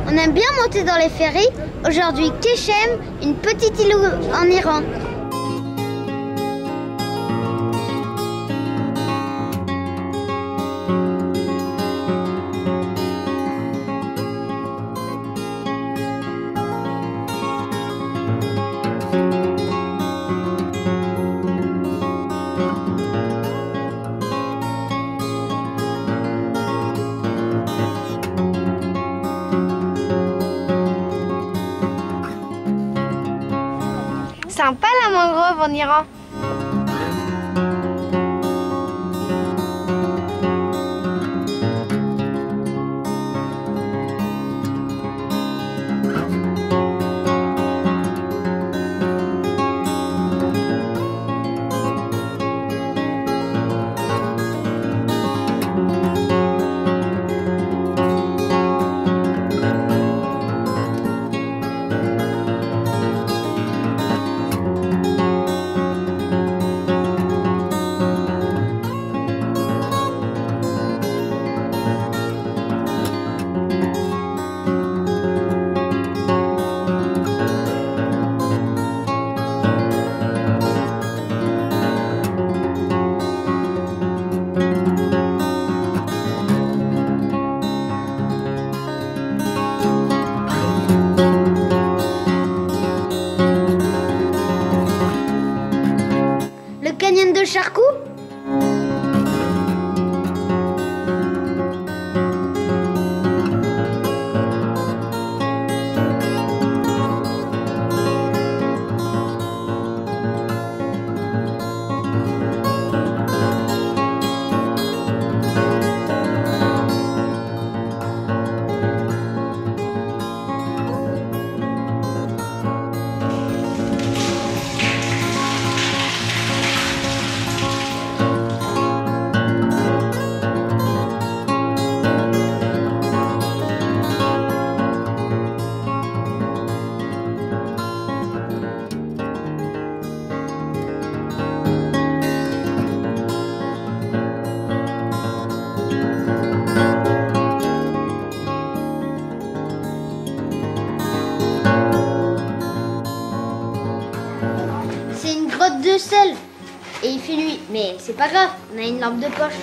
On aime bien monter dans les ferries. Aujourd'hui, Keshem, une petite île en Iran. Sympa la mangrove en Iran. Canyon de Charcou. C'est une grotte de sel et il fait nuit, mais c'est pas grave, on a une lampe de poche.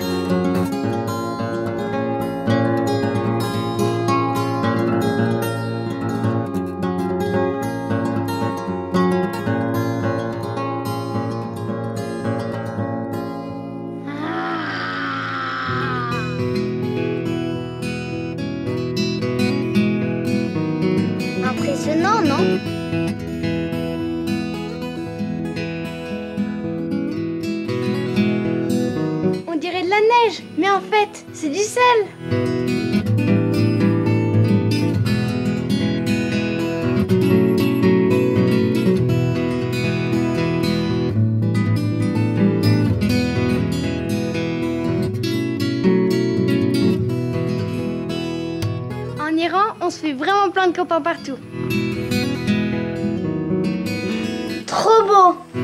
Impressionnant, non? On dirait de la neige, mais en fait, c'est du sel. En Iran, on se fait vraiment plein de copains partout. Trop beau!